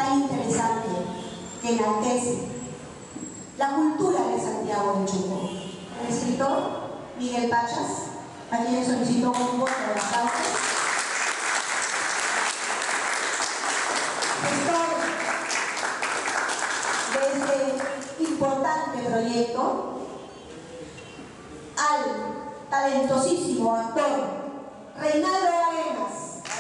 tan interesante que enaltece la cultura de Santiago de Chocó. El escritor Miguel Pachas, a quien solicitó un voto de aplausos. Gestor de este importante proyecto, al talentosísimo actor Reinaldo Arenas,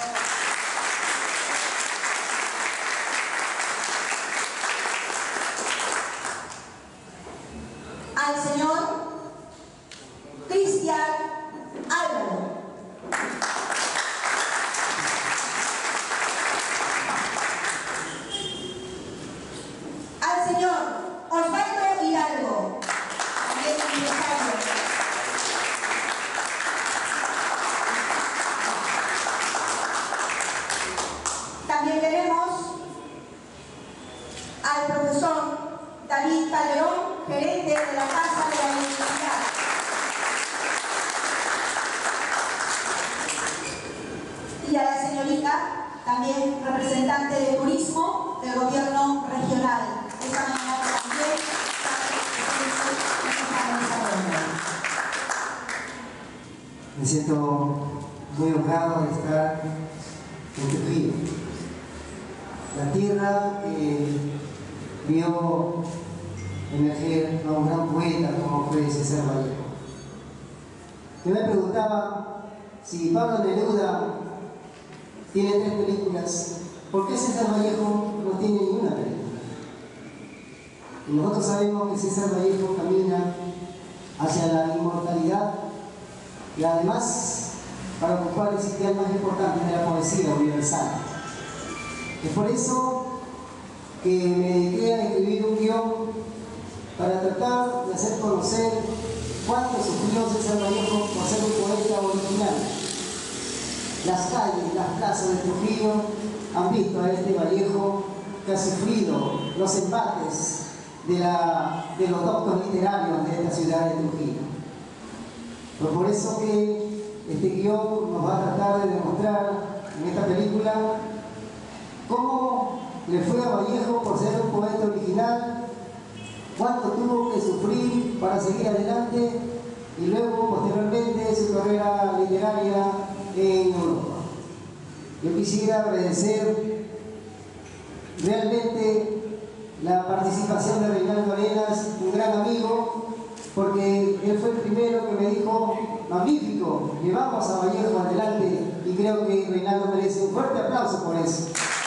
al señor Cristian Álvaro, al señor Osvaldo Hidalgo, también empresario. También tenemos al profesor David Calderón, gerente de la Casa de la Universidad. Y a la señorita, también representante de turismo del gobierno regional. Esta mañana también me siento muy honrado de estar en Trujillo, la tierra que vio emerger a un gran poeta como fue César Vallejo. Yo me preguntaba si Pablo Neruda tiene 3 películas, ¿por qué César Vallejo no tiene ninguna película? Y nosotros sabemos que César Vallejo camina hacia la inmortalidad y además para ocupar el sitio más importante de la poesía universal. Es por eso que me dediqué a escribir un guión para tratar de hacer conocer cuánto sufrió César Vallejo por ser un poeta original. Las calles, las plazas de Trujillo han visto a este Vallejo que ha sufrido los embates de los doctos literarios de esta ciudad de Trujillo. Pero por eso que este guión nos va a tratar de demostrar en esta película cómo le fue a Vallejo por ser un poeta original, cuánto tuvo que sufrir para seguir adelante y luego posteriormente su carrera literaria en Europa. Yo quisiera agradecer realmente la participación de Reinaldo Arenas, un gran amigo, porque él fue el primero que me dijo: magnífico, llevamos a Vallejo adelante, y creo que Reinaldo merece un fuerte aplauso por eso.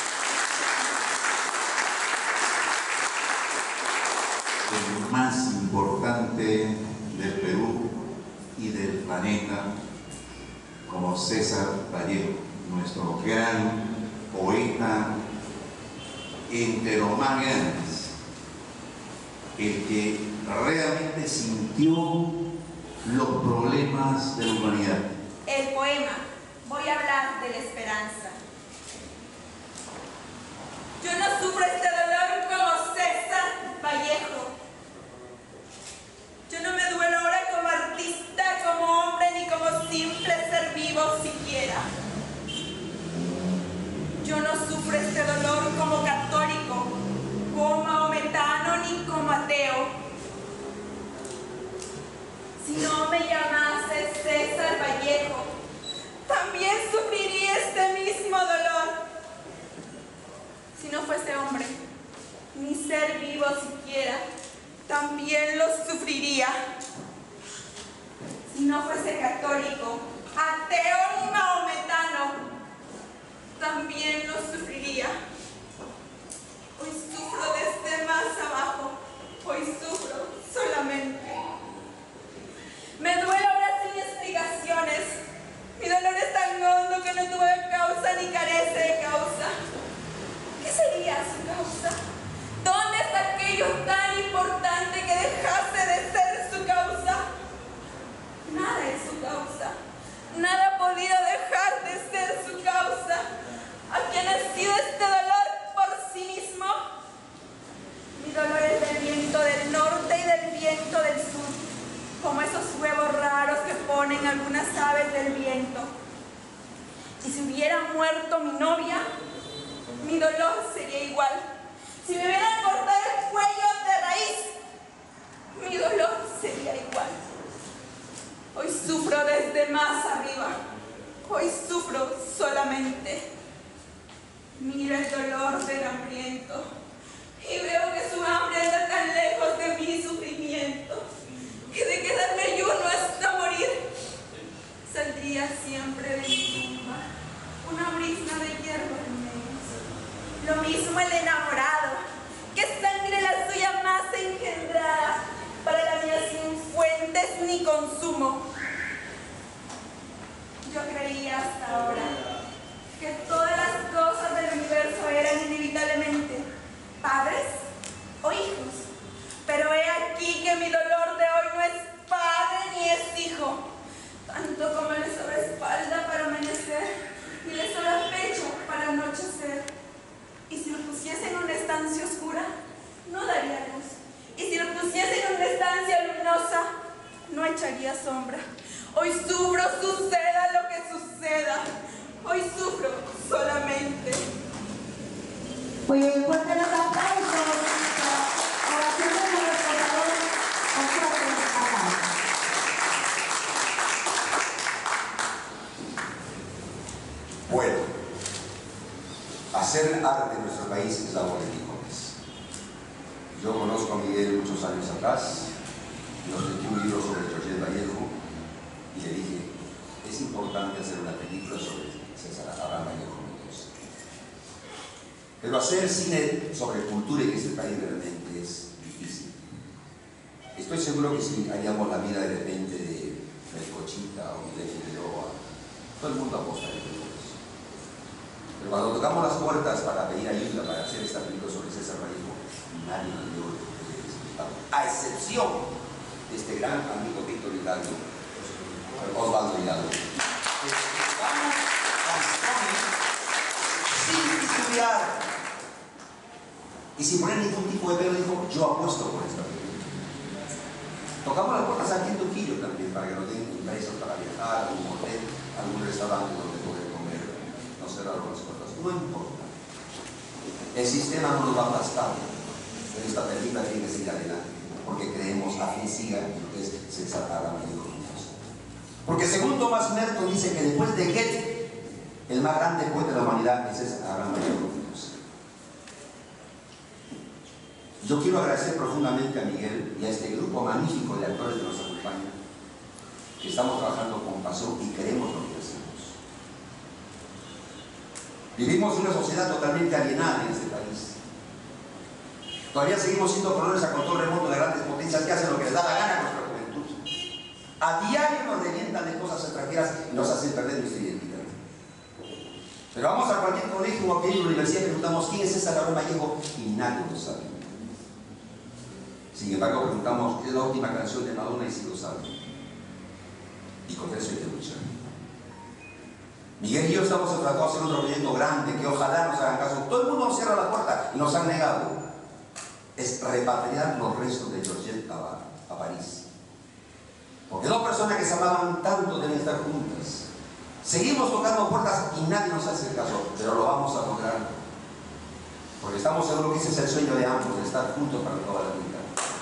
El más importante del Perú y del planeta, como César Vallejo, nuestro gran poeta, entre los más grandes, el que realmente sintió los problemas de la humanidad. El poema, voy a hablar de la esperanza. Yo no sufro este dolor como César Vallejo. Yo no me duelo ahora como artista, como hombre, ni como simple ser vivo siquiera. Yo no sufro este dolor como católico, como maometano, ni como ateo. Si no me llamase César Vallejo, también sufriría este mismo dolor. Si no fuese hombre, ni ser vivo siquiera, también lo sufriría. Si no fuese católico, ateo ni maometano, también lo sufriría. Hoy sufro desde más abajo, hoy sufro solamente. Me duele ahora sin explicaciones. Mi dolor es tan hondo que no tuve causa ni carece de causa. ¿Qué sería su causa? ¿Dónde está aquello tan importante que dejase de ser su causa? Nada es su causa. Nada ha podido dejar de ser su causa. ¿A quién ha nacido este dolor por sí mismo? Mi dolor es del viento del norte y del viento del sur, como esos huevos raros que ponen algunas aves del viento. Y si hubiera muerto mi novia, mi dolor sería igual. igual. Si me vieran cortar el cuello de raíz, mi dolor sería igual. Hoy sufro desde más arriba. Hoy sufro solamente. Mira el dolor del hambriento y veo que su hambre anda tan lejos de mi sufrimiento que de quedarme ayuno hasta morir saldría siempre de mi tumba una brisna de hierba en medio. Lo mismo el enamorado, que sangre la suya más engendrada, para la mía sin fuentes ni consumo. Yo creía hasta ahora que todas las cosas del universo eran inevitablemente padres o hijos, pero he aquí que mi dolor de hoy no es padre ni es hijo, tanto como le sobra espalda para amanecer y le sobra pecho para anochecer. Y si lo pusiese en una estancia oscura, no daría luz, y si lo pusiese en una estancia luminosa, no echaría sombra. Hoy sufro, suceda lo que suceda. Hoy sufro solamente. Pues fuerte los aplausos. Oración de nuestro Salvador, Bueno, hacer arte en nuestro país es labor de hijos. Yo conozco a Miguel muchos años atrás, nos leí un libro sobre Georgette Vallejo y le dije, es importante hacer una película sobre César Abraham Vallejo Mendoza. Pero hacer cine sobre cultura en este país realmente es difícil. Estoy seguro que si haríamos la vida de repente de Melcochita o de Figueroa, todo el mundo apostaría por eso. Pero cuando tocamos las puertas para pedir ayuda para hacer esta película sobre César Vallejo, nadie nos dio el resultado, a excepción de este gran amigo Víctor Hidalgo, Osvaldo Hidalgo. Sin estudiar y sin poner ningún tipo de pelo, dijo, yo apuesto por esta película. Tocamos las puertas aquí en Trujillo también, para que nos den ingresos para viajar, algún hotel, algún restaurante donde poder comer. Nos cerraron las puertas, no importa. El sistema no nos va a aplastar. Esta película tiene que seguir adelante, porque creemos a quien siga lo que es César Abraham Vallejo Mendoza. Porque según Thomas Merton dice que después de Goethe, el más grande poeta de la humanidad es César Abraham Vallejo Mendoza. Yo quiero agradecer profundamente a Miguel y a este grupo magnífico de actores que nos acompañan, que estamos trabajando con pasión y queremos lo que hacemos. Vivimos en una sociedad totalmente alienada en este país. Todavía seguimos siendo colonias a control remoto de grandes potencias que hacen lo que les da la gana a nuestra juventud. A diario nos revientan de cosas extranjeras y nos hacen perder nuestra identidad. Pero vamos a cualquier colegio o a cualquier universidad y preguntamos quién es César Abraham Vallejo y nadie lo sabe. Sin embargo, preguntamos qué es la última canción de Madonna y si lo saben. Y con eso hay que luchar. Miguel y yo estamos tratando de hacer otro proyecto grande que ojalá nos hagan caso. Todo el mundo nos cierra la puerta y nos han negado. Es repatriar los restos de Georgette a París. Porque dos personas que se amaban tanto deben estar juntas. Seguimos tocando puertas y nadie nos hace caso, pero lo vamos a lograr. Porque estamos seguros que ese es el sueño de ambos, de estar juntos para toda la vida.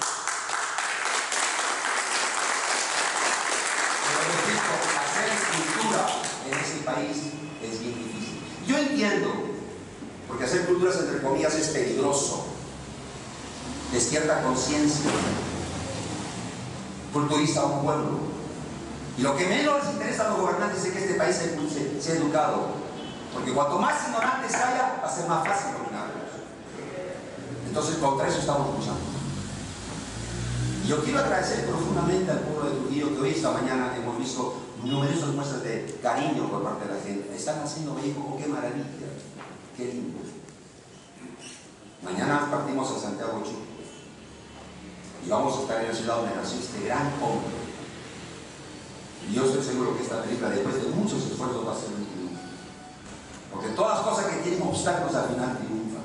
En este país es bien difícil. Yo entiendo, porque hacer culturas entre comillas es peligroso, despierta conciencia, culturiza a un pueblo. Y lo que menos les interesa a los gobernantes es que este país sea educado, porque cuanto más ignorantes haya, va a ser más fácil dominarlos. Entonces contra eso estamos luchando. Y yo quiero agradecer profundamente al pueblo de Trujillo, que hoy esta mañana hemos visto numerosas muestras de cariño por parte de la gente. Están haciendo México, qué maravilla, qué lindo. Mañana partimos a Santiago Chile y vamos a estar en la ciudad donde nació este gran hombre. Y yo estoy seguro que esta película, después de muchos esfuerzos, va a ser un triunfo, porque todas las cosas que tienen obstáculos al final triunfan.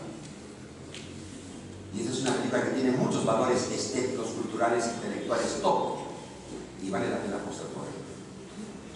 Y esta es una película que tiene muchos valores estéticos, culturales, intelectuales, todo, y vale la pena apostar por él.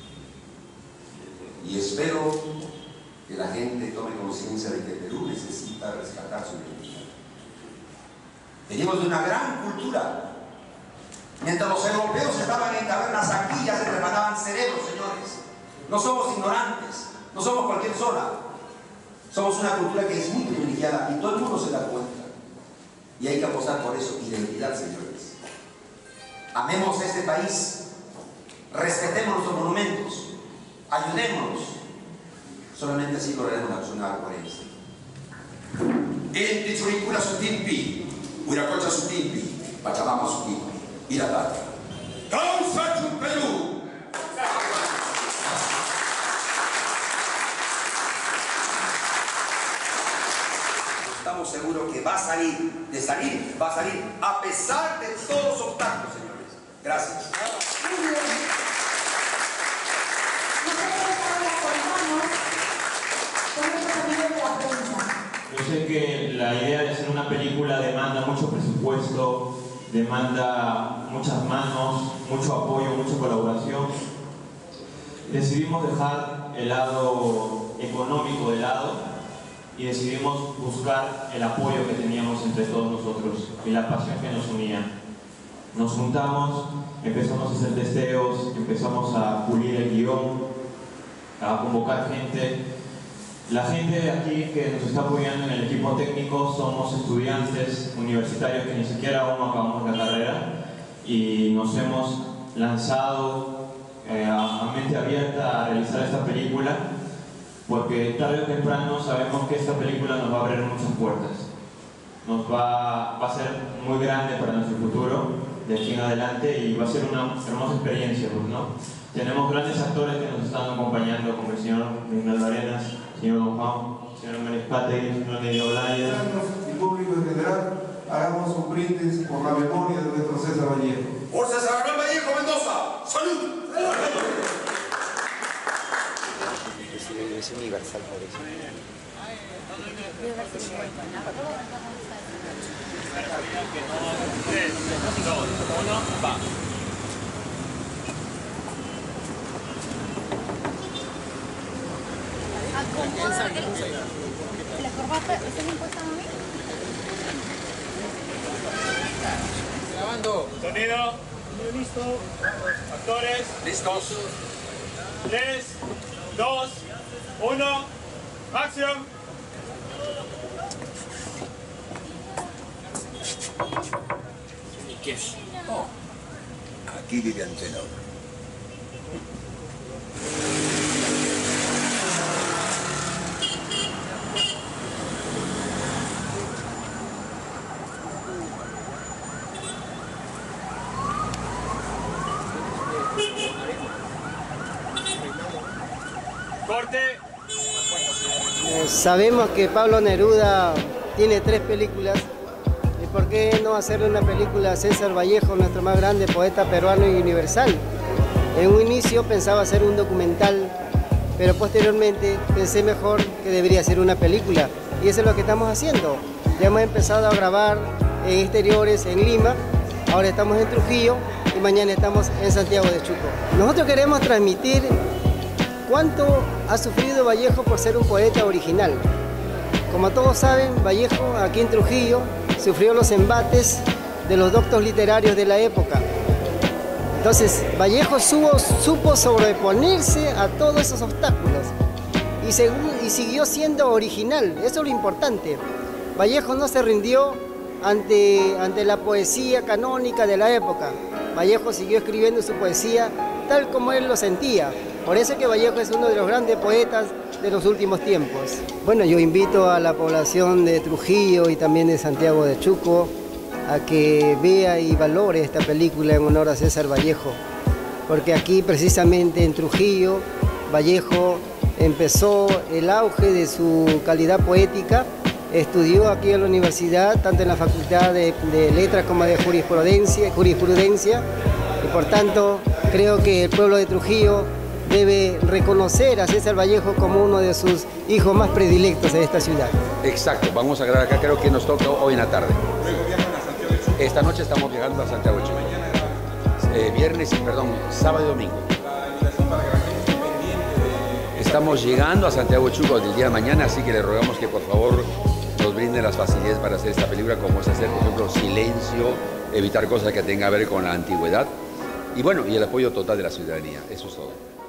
Y espero que la gente tome conciencia de que Perú necesita necesita rescatar su identidad. Venimos de una gran cultura. Mientras los europeos estaban en cavernas, aquí ya se preparaban cerebros, señores. No somos ignorantes, no somos cualquier zona. Somos una cultura que es muy privilegiada y todo el mundo se da cuenta. Y hay que apostar por eso, identidad, señores. Amemos este país, respetemos nuestros monumentos, ayudémonos. Solamente así lograremos una coherencia. Enti Churicura Sutimpi, Huiracocha Sutimpi, Pachamama Sutimpi, Iratata. ¡Causa Perú! Estamos seguros que va a salir, va a salir a pesar de todos los obstáculos, señores. Gracias. Muy bien. Nosotros ahora contamos con nuestro amigo de la prensa. Yo sé que la idea de hacer una película demanda mucho presupuesto, demanda muchas manos, mucho apoyo, mucha colaboración. Decidimos dejar el lado económico de lado y decidimos buscar el apoyo que teníamos entre todos nosotros y la pasión que nos unía. Nos juntamos, empezamos a hacer testeos, empezamos a pulir el guión, a convocar gente. La gente de aquí que nos está apoyando en el equipo técnico somos estudiantes universitarios que ni siquiera aún acabamos la carrera y nos hemos lanzado a mente abierta a realizar esta película porque tarde o temprano sabemos que esta película nos va a abrir muchas puertas. Va a ser muy grande para nuestro futuro de aquí en adelante y va a ser una hermosa experiencia, pues, ¿no? Tenemos grandes actores que nos están acompañando como el señor Miguel Arenas, señor Don Juan, señor Marispategui, señor Neil Olaya. Y público en general, hagamos un brindis por la memoria de nuestro César Vallejo. ¡Por César Manuel Vallejo Mendoza! ¡Salud! Es universal por eso. ¿La corbata está impuesta a mí? Grabando. Sonido. Listo. Actores. ¿Listos? 3, 2, 1. Acción. ¿Quién? Oh, aquí vive Antena. Corte. Sabemos que Pablo Neruda tiene 3 películas. ¿Y por qué no hacerle una película a César Vallejo, nuestro más grande poeta peruano y universal? En un inicio pensaba hacer un documental, pero posteriormente pensé mejor que debería ser una película. Y eso es lo que estamos haciendo. Ya hemos empezado a grabar en exteriores en Lima, ahora estamos en Trujillo y mañana estamos en Santiago de Chuco. Nosotros queremos transmitir cuánto ha sufrido Vallejo por ser un poeta original. Como todos saben, Vallejo aquí en Trujillo sufrió los embates de los doctos literarios de la época. Entonces, Vallejo supo sobreponerse a todos esos obstáculos y siguió siendo original. Eso es lo importante. Vallejo no se rindió ante la poesía canónica de la época. Vallejo siguió escribiendo su poesía tal como él lo sentía. Por eso es que Vallejo es uno de los grandes poetas de los últimos tiempos. Bueno, yo invito a la población de Trujillo y también de Santiago de Chuco a que vea y valore esta película en honor a César Vallejo, porque aquí precisamente en Trujillo, Vallejo empezó el auge de su calidad poética, estudió aquí en la universidad, tanto en la Facultad de Letras como de Jurisprudencia, y por tanto creo que el pueblo de Trujillo debe reconocer a César Vallejo como uno de sus hijos más predilectos de esta ciudad. Exacto, vamos a grabar acá, creo que nos toca hoy en la tarde. Esta noche estamos viajando a Santiago de Chuco. Sábado y domingo. Estamos llegando a Santiago de Chuco el día de mañana, así que le rogamos que por favor nos brinden las facilidades para hacer esta película, como es hacer, por ejemplo, silencio, evitar cosas que tengan que ver con la antigüedad y bueno, y el apoyo total de la ciudadanía. Eso es todo.